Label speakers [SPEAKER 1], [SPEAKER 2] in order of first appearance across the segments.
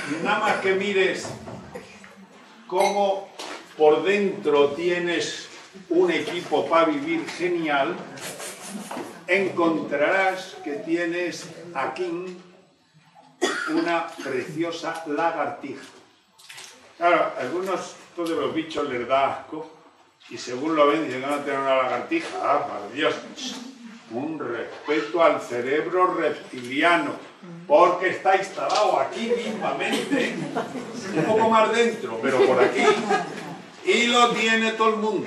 [SPEAKER 1] nada más que mires cómo por dentro tienes un equipo para vivir genial, encontrarás que tienes aquí una preciosa lagartija. Claro, a algunos todos los bichos les da asco y según lo ven dicen que van a tener una lagartija. ¡Ah, por Dios! Un respeto al cerebro reptiliano, porque está instalado aquí mismamente, un poco más dentro, pero por aquí, y lo tiene todo el mundo.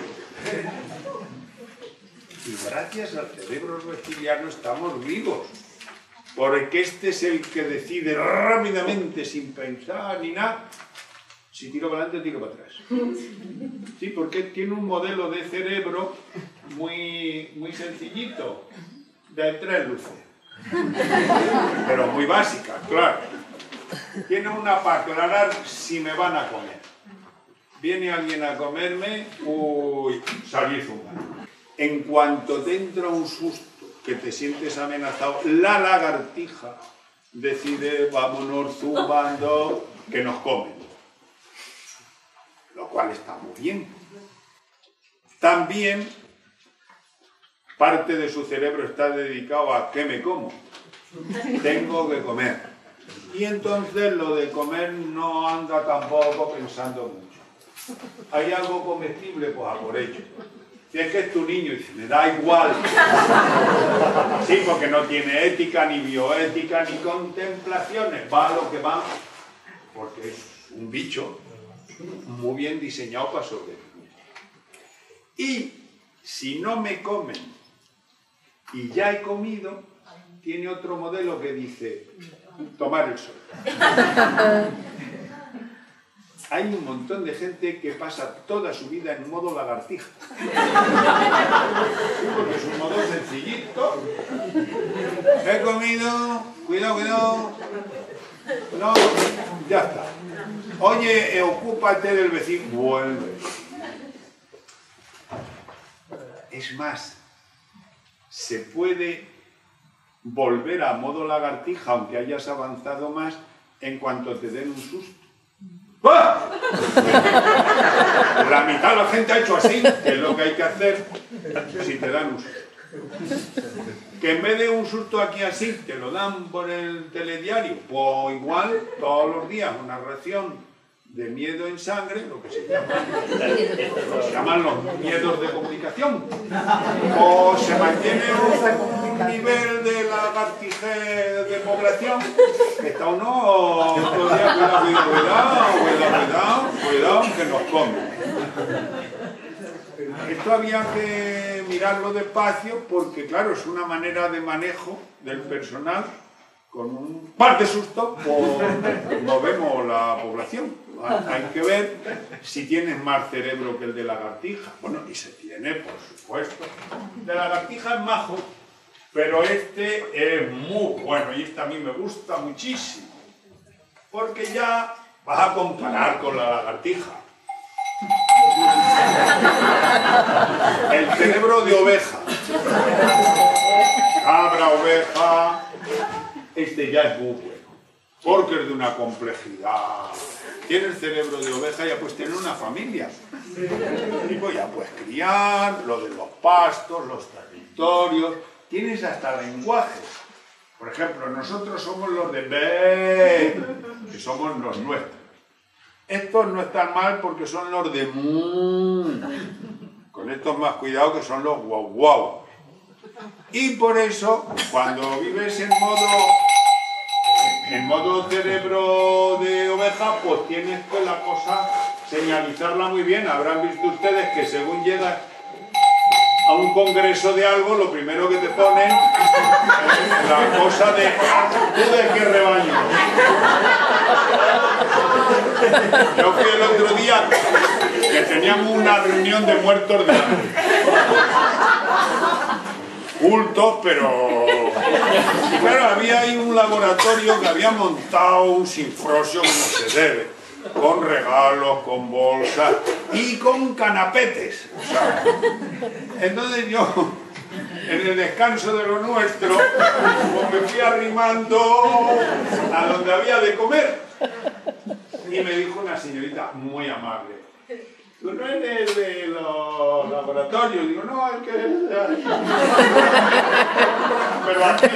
[SPEAKER 1] Y gracias al cerebro reptiliano estamos vivos, porque este es el que decide rápidamente, sin pensar ni nada, si tiro para adelante o tiro para atrás. Sí, porque tiene un modelo de cerebro muy sencillito, de 3 luces. Pero muy básica, claro. Tiene una para aclarar si me van a comer. Viene alguien a comerme, uy, salí zumbando. En cuanto te entra un susto, que te sientes amenazado, la lagartija decide, vámonos zumbando, que nos comen. Lo cual está muy bien. También parte de su cerebro está dedicado a ¿qué me como? Tengo que comer. Y entonces lo de comer no anda tampoco pensando mucho. ¿Hay algo comestible? Pues a por ello. Si es que es tu niño y dice, me da igual. Sí, porque no tiene ética, ni bioética, ni contemplaciones. Va a lo que va, porque es un bicho muy bien diseñado para sobrevivir. Y si no me comen y ya he comido, tiene otro modelo que dice tomar el sol. Hay un montón de gente que pasa toda su vida en modo lagartija. Porque es un modo sencillito. He comido, cuidado. No, ya está. Oye, ocúpate del vecino. Vuelve. Es más, se puede volver a modo lagartija, aunque hayas avanzado más, en cuanto te den un susto. ¡Ah! La mitad de la gente ha hecho así, que es lo que hay que hacer si te dan un susto. Que en vez de un susto aquí así, te lo dan por el telediario, pues igual todos los días una reacción de miedo en sangre, lo que se llaman los miedos de comunicación, o se mantiene un nivel de lagartije de población que está uno todo el día, cuidado, que nos comen. Esto había que mirarlo despacio porque, claro, es una manera de manejo del personal. Con un par de sustos, pues movemos la población. Hay que ver si tienes más cerebro que el de lagartija. Bueno, y se tiene, por supuesto. De lagartija es majo, pero este es muy bueno y este a mí me gusta muchísimo. Porque ya vas a comparar con la lagartija. El cerebro de oveja. Cabra, oveja. Este ya es muy bueno, porque es de una complejidad. Tiene el cerebro de oveja, ya pues tiene una familia. Y pues ya puedes criar, lo de los pastos, los territorios, tienes hasta lenguajes. Por ejemplo, nosotros somos los de B, que somos los nuestros. Estos no están mal porque son los de con estos más cuidado que son los guau guau. Y por eso, cuando vives en modo cerebro de oveja, pues tienes que la cosa señalizarla muy bien. Habrán visto ustedes que según llegas a un congreso de algo, lo primero que te ponen es la cosa de ¿tú de qué rebaño? Yo fui el otro día que teníamos una reunión de muertos de hambre. Cultos, pero... Y claro, había ahí un laboratorio que había montado un simposio como se debe, con regalos, con bolsas y con canapetes. O sea, entonces yo, en el descanso de lo nuestro, pues me fui arrimando a donde había de comer. Y me dijo una señorita muy amable, ¿tú no eres de los laboratorios? Digo, no, es que es de ahí. Pero aquí,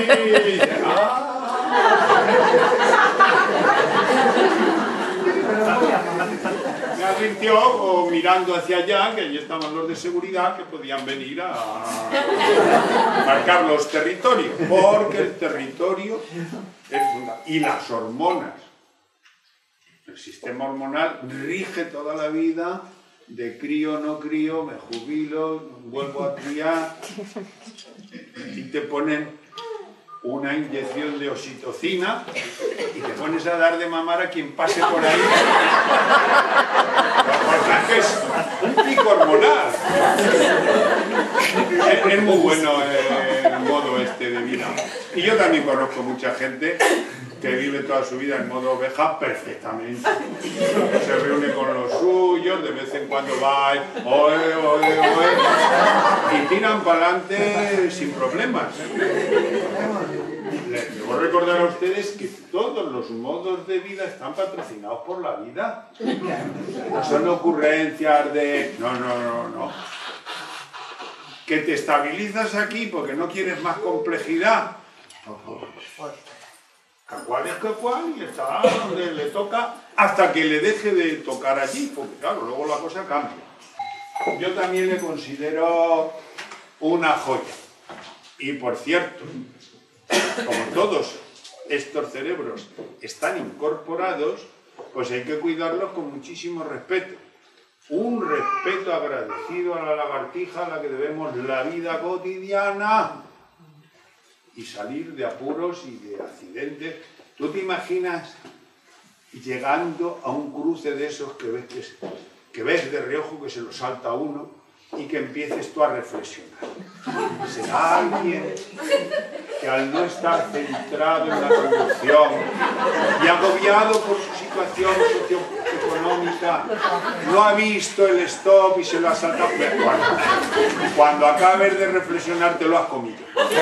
[SPEAKER 1] me advirtió, mirando hacia allá, que allí estaban los de seguridad, que podían venir a marcar los territorios, porque el territorio es fundamental. Y las hormonas. El sistema hormonal rige toda la vida, de crío, no crío, me jubilo, vuelvo a criar, y te ponen una inyección de oxitocina y te pones a dar de mamar a quien pase por ahí. Porque es un pico hormonal. Es muy bueno el modo este de vida. Y yo también conozco mucha gente que vive toda su vida en modo oveja perfectamente. Se reúne con los suyos, de vez en cuando va, oe, oe, oe, y tiran para adelante sin problemas. Les debo recordar a ustedes que todos los modos de vida están patrocinados por la vida. No son ocurrencias de... No. Que te estabilizas aquí porque no quieres más complejidad. Cual es cual y está donde le toca hasta que le deje de tocar allí, porque claro, luego la cosa cambia. Yo también le considero una joya. Y por cierto, como todos estos cerebros están incorporados, pues hay que cuidarlos con muchísimo respeto. Un respeto agradecido a la lagartija a la que debemos la vida cotidiana. Y salir de apuros y de accidentes. ¿Tú te imaginas llegando a un cruce de esos que ves de reojo que se lo salta uno y que empieces tú a reflexionar? ¿Será alguien que al no estar centrado en la conducción y agobiado por su situación socioeconómica no ha visto el stop y se lo ha saltado? Cuando acabes de reflexionar te lo has comido.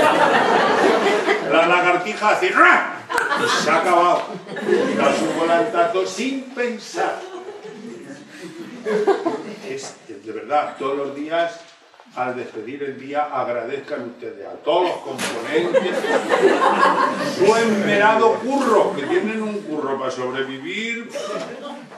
[SPEAKER 1] La lagartija hace ¡ra! Y se ha acabado. Da su volantazo sin pensar. De verdad, todos los días, al despedir el día, agradezcan ustedes a todos los componentes su esmerado curro, que tienen un curro para sobrevivir